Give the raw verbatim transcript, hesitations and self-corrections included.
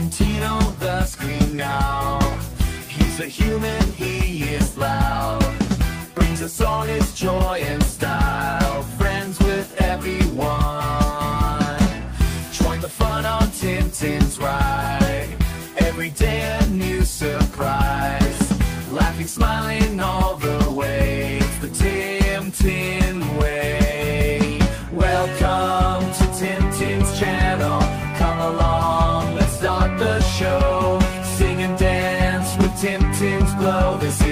Tino the screen now. He's a human, he is loud, brings us all his joy and style. Friends with everyone, join the fun on Tintin's ride. Every day a new surprise, laughing, smiling all the way. It's the Tintin way. Welcome to Tintin's channel. Come along, let's start the show. Sing and dance with Tintin's glow. This